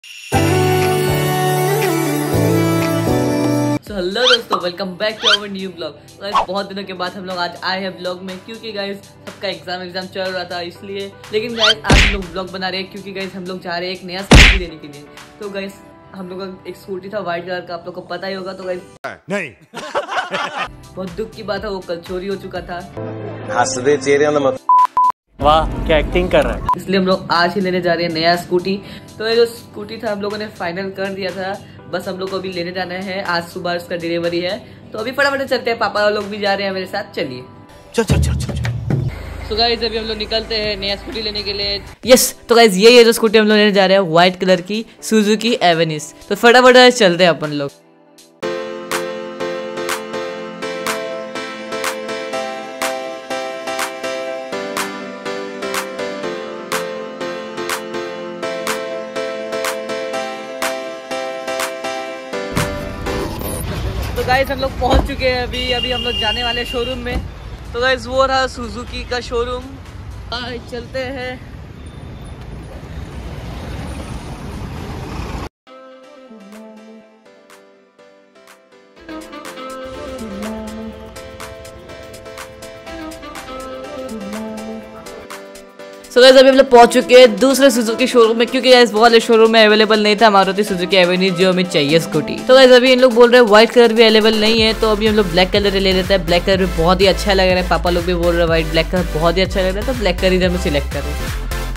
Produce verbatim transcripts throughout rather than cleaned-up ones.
Hello दोस्तों, welcome back to our new blog. Guys बहुत दिनों के बाद हम लोग आज आए हैं ब्लॉग में, क्योंकि गाइस सबका एग्जाम एग्जाम चल रहा था इसलिए। लेकिन गाइस आज हम लोग ब्लॉग बना रहे हैं क्योंकि गाइस हम लोग जा रहे हैं एक नया स्कूटी लेने के लिए। तो गाइस हम लोग का एक स्कूटी था व्हाइट कलर का, आप लोग को पता ही होगा। तो गाइस नहीं बहुत दुख की बात है, वो कल चोरी हो चुका था। हंसदे चेहरे मत। वाह क्या एक्टिंग कर रहा है। इसलिए हम लोग आज ही लेने जा रहे हैं नया स्कूटी। तो ये जो स्कूटी था हम लोगों ने फाइनल कर दिया था, बस हम लोग को अभी लेने जाना है। आज सुबह उसका डिलीवरी है, तो अभी फटाफट चलते हैं। पापा लोग भी जा रहे हैं मेरे साथ, चलिए। चल चल चल चल। तो गाइस अभी हम लोग निकलते हैं नया स्कूटी लेने के लिए। यस तो गाइस ये ये जो स्कूटी हम लोग लेने जा रहे हैं, व्हाइट कलर की सुजुकी एवेनिस। तो फटाफट चलते हैं अपन लोग। तो गाइस हम लोग पहुंच चुके हैं अभी अभी हम लोग जाने वाले शोरूम में। तो गाइस वो रहा सुजुकी का शोरूम, चलते हैं। सो so गाइस अभी हम लोग पहुंच चुके हैं दूसरे सुजुकी शोरूम में, क्योंकि गाइस वो वाले शोरूम में अवेलेबल नहीं था मारुति सुजुकी एवेनिस जो हमें चाहिए स्कूटी। तो गाइस अभी इन लोग बोल रहे हैं व्हाइट कलर भी अवेलेबल नहीं है, तो अभी हम लोग ब्लैक कलर ले लेते हैं। ब्लैक कलर भी बहुत ही अच्छा लग रहा है, पापा लोग भी बोल रहे हैं व्हाइट ब्लैक कलर बहुत ही अच्छा लग रहा है, तो ब्लैक कलर ही हम सिलेक्ट कर रहे हैं।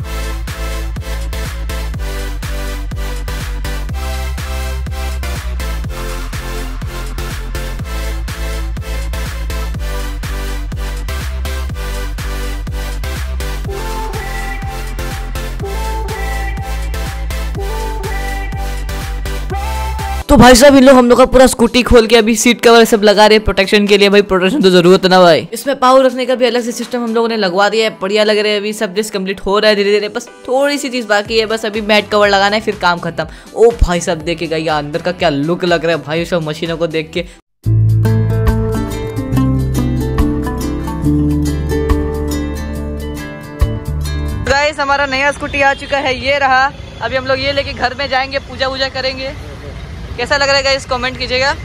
तो भाई साहब इन लोग हम लोग का पूरा स्कूटी खोल के अभी सीट कवर सब लगा रहे हैं प्रोटेक्शन के लिए। भाई प्रोटेक्शन तो जरूरत है ना भाई। इसमें पावर रखने का भी अलग से सिस्टम हम लोगों ने लगवा दिया है, बढ़िया लग रहा है। अभी सब चीज कंप्लीट हो रहा है धीरे धीरे, बस थोड़ी सी चीज बाकी है, बस अभी मैट कवर लगाना है फिर काम खत्म। ओ भाई साहब देखेगा ये अंदर का क्या लुक लग रहा है भाई, सब मशीनों को देख के। गाइस हमारा नया स्कूटी आ चुका है, ये रहा। अभी हम लोग ये लेके घर में जाएंगे, पूजा वूजा करेंगे। कैसा लग रहा है गाइस कमेंट कीजिएगा।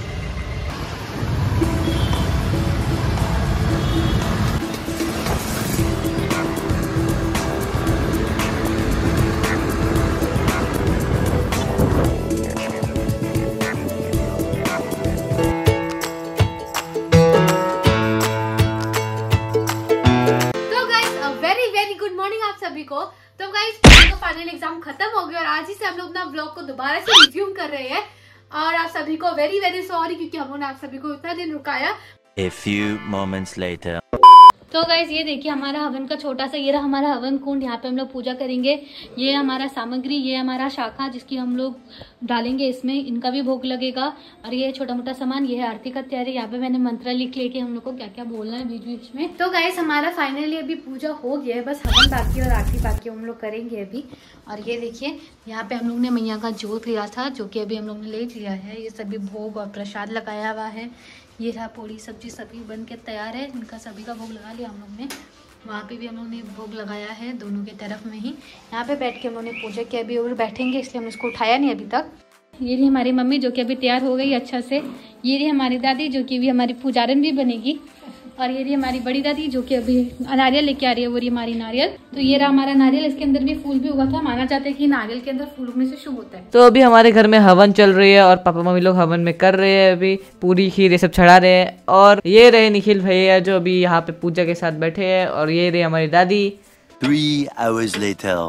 सभी को तो गाइस का फाइनल एग्जाम खत्म हो गया और आज ही से हम लोग अपना ब्लॉग को दोबारा से रिज्यूम कर रहे हैं। और आप सभी को वेरी वेरी सॉरी क्योंकि हम लोगों ने आप सभी को इतना दिन रुकाया। A few moments later. तो गाइस ये देखिए हमारा हवन का छोटा सा, ये रहा हमारा हवन कुंड। यहाँ पे हम लोग पूजा करेंगे। ये हमारा सामग्री, ये हमारा शाखा जिसकी हम लोग डालेंगे इसमें, इनका भी भोग लगेगा। और ये छोटा मोटा सामान, ये है आरती का तैयारी। यहाँ पे मैंने मंत्र लिख लेके हम लोग को क्या क्या बोलना है बीच बीच में। तो गाइस हमारा फाइनली अभी पूजा हो गया है, बस हवन बाकी और आरती बाकी हम लोग करेंगे अभी। और ये देखिए यहाँ पे हम लोग ने मैया का जोत लिया था, जो की अभी हम लोग ने ले लिया है। ये सभी भोग और प्रसाद लगाया हुआ है। ये रहा पूरी सब्जी सभी बन के तैयार है, इनका सभी का भोग लगा लिया हम लोग ने। वहाँ पे भी हम लोग ने भोग लगाया है दोनों के तरफ में ही। यहाँ पे बैठ के हम लोग ने पूजा किया, अभी और बैठेंगे इसलिए हमने इसको उठाया नहीं अभी तक। ये रही हमारी मम्मी जो कि अभी तैयार हो गई अच्छा से। ये रही हमारी दादी जो कि अभी हमारी पुजारन भी बनेगी। और ये रही हमारी बड़ी दादी जो कि अभी नारियल लेके आ रही है, वो रही हमारी नारियल। तो ये रहा हमारा नारियल, इसके अंदर भी फूल भी उगा था। माना जाता है कि नारियल के अंदर फूल उगने से शुभ होता है। तो अभी हमारे घर में हवन चल रही है और पापा मम्मी लोग हवन में कर रहे हैं, अभी पूरी खीर ये सब चढ़ा रहे हैं। और ये रहे निखिल भैया जो अभी यहाँ पे पूजा के साथ बैठे हैं। और ये रही हमारी दादी। Three hours later.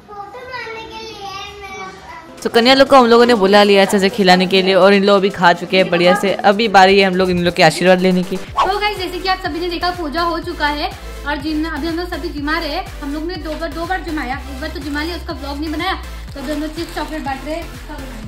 तो कन्या लोग को हम लोगों ने बुला लिया अच्छे से खिलाने के लिए, और इन लोग अभी खा चुके हैं बढ़िया से। अभी बारी है हम लोग इन लोग के आशीर्वाद लेने की। तो गाइस जैसे कि आप सभी ने देखा पूजा हो चुका है और जिम अभी हम लोग सभी जिमा रहे हैं। हम लोग ने दो बार दो बार जिमाया, एक बार तो जिमा लिया, उसका ब्लॉग नहीं बनाया। तो दोनों चिप्स चॉकलेट बांट रहे हैं।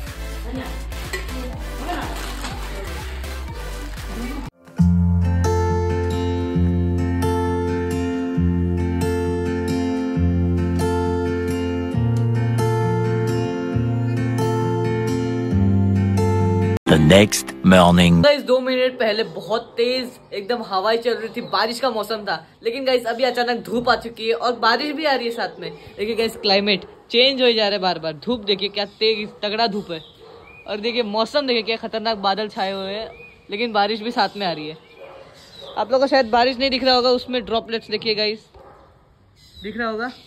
The next morning. गाइस दो मिनट पहले बहुत तेज एकदम हवाएं चल रही थी, बारिश का मौसम था। लेकिन गाइस अभी अचानक धूप आ चुकी है और बारिश भी आ रही है साथ में। देखिए गाइस क्लाइमेट चेंज हो जा रहा है बार बार। धूप देखिए क्या तेज तगड़ा धूप है, और देखिए मौसम देखिए क्या खतरनाक बादल छाए हुए हैं, लेकिन बारिश भी साथ में आ रही है। आप लोगों को शायद बारिश नहीं दिख रहा होगा, उसमें ड्रॉपलेट्स देखिए गाइस, दिख रहा होगा।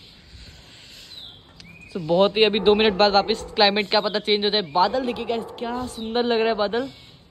तो बहुत ही अभी दो मिनट बाद वापस क्लाइमेट क्या पता चेंज हो जाए। बादल देखिए गाइस क्या सुंदर लग रहा है बादल।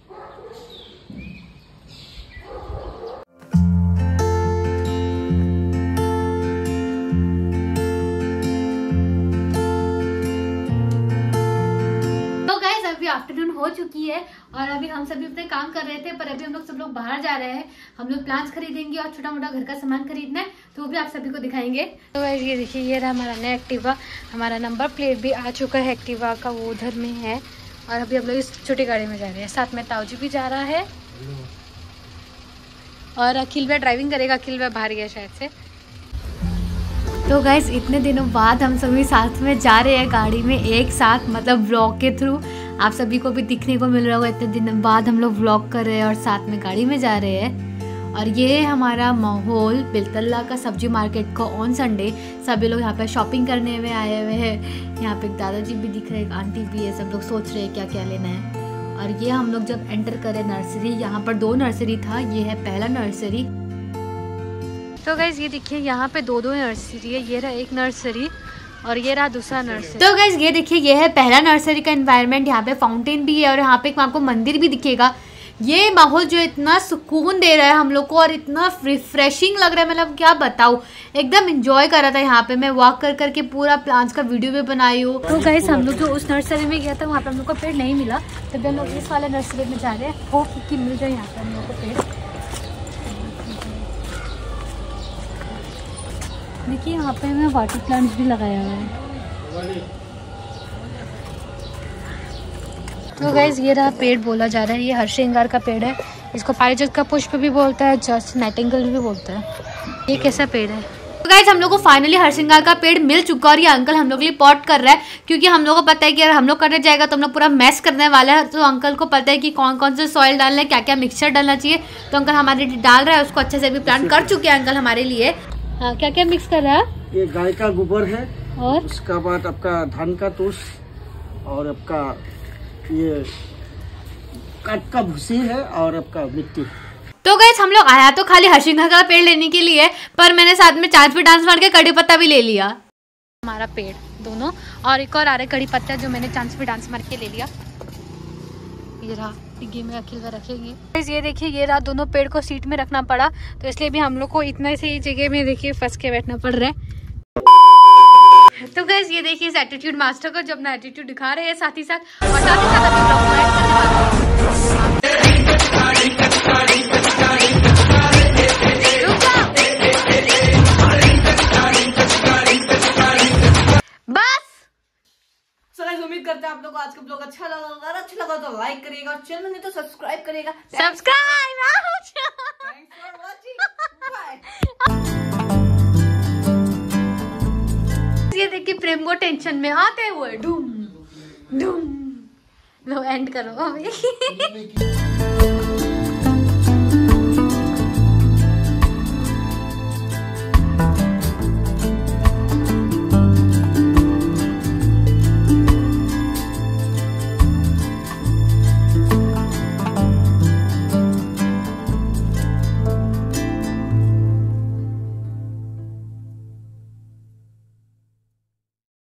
आफ्टरनून हो चुकी है और अभी हम सभी अपने काम कर रहे थे, पर अभी हम लोग सब लोग बाहर जा रहे हैं। हम लोग प्लांट्स खरीदेंगे और छोटा मोटा घर का सामान खरीदना है, तो वो भी आप सभी को दिखाएंगे। तो ये देखिए ये रहा हमारा नया एक्टिवा। हमारा नंबर प्लेट भी आ चुका है एक्टिवा का, वो उधर में है। और अभी हम लोग इस छोटी गाड़ी में जा रहे हैं, साथ में ताऊजी भी जा रहा है और अखिल भैया ड्राइविंग करेगा। अखिल भैया बाहर गया शायद से। तो गाइस इतने दिनों बाद हम सभी साथ में जा रहे हैं गाड़ी में एक साथ, मतलब व्लॉग के थ्रू आप सभी को भी दिखने को मिल रहा होगा। इतने दिनों बाद हम लोग व्लॉग कर रहे हैं और साथ में गाड़ी में जा रहे हैं। और ये हमारा माहौल बेलतला का सब्जी मार्केट का ऑन संडे। सभी लोग यहाँ पे शॉपिंग करने में आए हुए हैं। यहाँ पे एक दादाजी भी दिख रहे हैं, एक आंटी भी है। सब लोग सोच रहे हैं क्या क्या लेना है। और ये हम लोग जब एंटर करें नर्सरी, यहाँ पर दो नर्सरी था, ये है पहला नर्सरी। तो गाइज ये देखिए यहाँ पे दो दो नर्सरी है, ये रहा एक नर्सरी और ये रहा दूसरा नर्सरी। तो गाइज ये देखिए ये है पहला नर्सरी का एनवायरनमेंट। यहाँ पे फाउंटेन भी है और यहाँ पे आपको मंदिर भी दिखेगा। ये माहौल जो इतना सुकून दे रहा है हम लोग को और इतना रिफ्रेशिंग लग रहा है, मतलब क्या बताऊँ, एकदम इंजॉय कर रहा था। यहाँ पे मैं वॉक कर करके पूरा प्लांट्स का वीडियो भी बनाई हूँ। तो गाइज हम लोग जो उस नर्सरी में गया था वहाँ पे हम लोग को पेड़ नहीं मिला, तभी हम लोग इस वाले नर्सरी में जा रहे हैं। होप कि मिल जाए यहाँ पे हम लोग को पेड़। देखिए यहाँ पे हमें वाटर प्लांट्स भी लगाया हुआ है। तो गाइज ये रहा पेड़ बोला जा रहा है, ये हरश्रृंगार का पेड़ है। इसको पारिजात का पुष्प भी बोलता है, जस्ट नाइटिंगेल भी बोलता है। ये कैसा पेड़ है। तो गाइज हम लोग को फाइनली हरश्रृंगार का पेड़ मिल चुका और ये अंकल हम लोग के लिए पॉट कर रहा है, क्योंकि हम लोग को पता है कि अगर हम लोग करने जाएगा तो हम लोग पूरा मैस करने वाला है। तो अंकल को पता है कि कौन कौन से सॉइल डालना है, क्या क्या मिक्सचर डालना चाहिए। तो अंकल हमारे लिए डाल रहा है, उसको अच्छे से भी प्लान कर चुके हैं अंकल हमारे लिए। हाँ क्या क्या मिक्स कर रहा है। ये गाय का गोबर है और उसका बाद आपका धान का तूस और आपका ये काट का भूसी है और आपका मिट्टी। तो गाइस हम लोग आया तो खाली हरश्रृंगार का पेड़ लेने के लिए, पर मैंने साथ में चांद पे डांस मार के कड़ी पत्ता भी ले लिया। हमारा पेड़ दोनों और एक और आ रहा है कड़ी पत्ता जो मैंने चांद पे डांस मार के ले लिया। ये रहा डिग्गी में अखिल का रखेंगे। ये देखिए ये रहा, दोनों पेड़ को सीट में रखना पड़ा, तो इसलिए भी हम लोग को इतना से जगह में देखिए फंस के बैठना पड़ रहा है। तो गाइस ये देखिए इस एटीट्यूड मास्टर को जो अपना एटीट्यूड दिखा रहे हैं साथ ही साथ और साथ ही साथ अपने ब्लॉग को ऐड करने वाले बस। सो गाइस उम्मीद करते हैं आप लोगों को आज का ब्लॉग अच्छा लगा होगा। अगर अच्छा लगा तो लाइक करिएगा और चैनल नहीं तो सब्सक्राइब करिएगा। Subscribe. Thanks for watching, bye. ये देखिए प्रेम को टेंशन में आते हुए ढूम ढूम। लो एंड करो अभी।